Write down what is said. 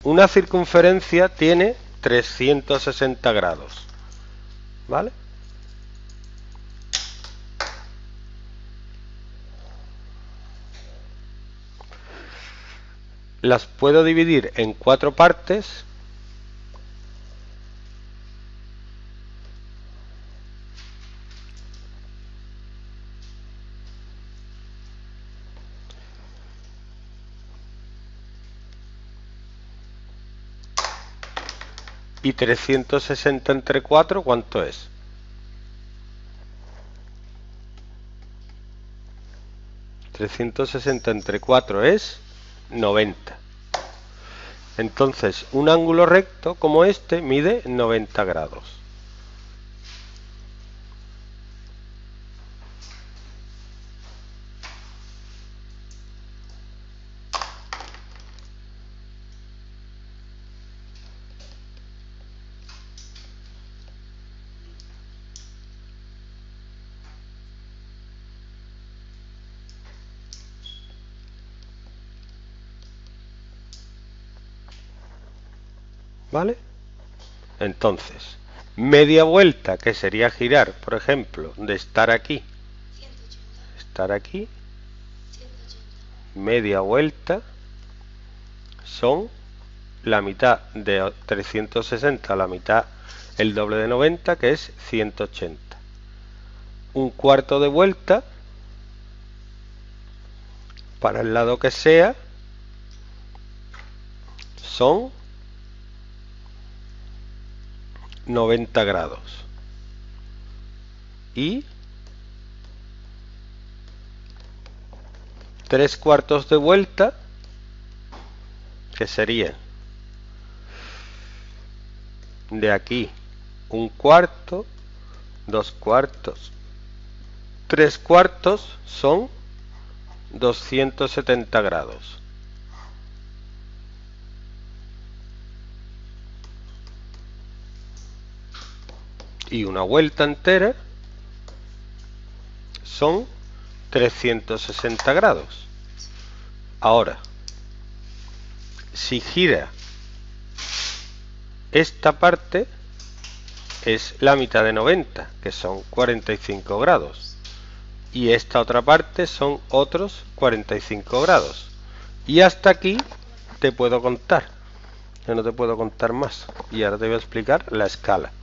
una circunferencia tiene 360 grados, ¿vale? Las puedo dividir en 4 partes. Y 360 entre 4, ¿cuánto es? ...360 entre 4 es 90. Entonces, un ángulo recto como este mide 90 grados. ¿Vale? Entonces, media vuelta, que sería girar, por ejemplo, de estar aquí, media vuelta, son la mitad de 360, la mitad, el doble de 90, que es 180. Un cuarto de vuelta, para el lado que sea, son 90 grados. Y 3/4 de vuelta, que sería de aquí 1/4, 2/4, 3/4, son 270 grados. Y una vuelta entera son 360 grados. Ahora, si gira esta parte, es la mitad de 90, que son 45 grados. Y esta otra parte son otros 45 grados. Y hasta aquí te puedo contar. Yo no te puedo contar más. Y ahora te voy a explicar la escala.